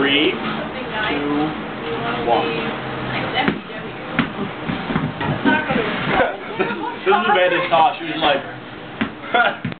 3, 2, 1. This is the bad they thought. She was like...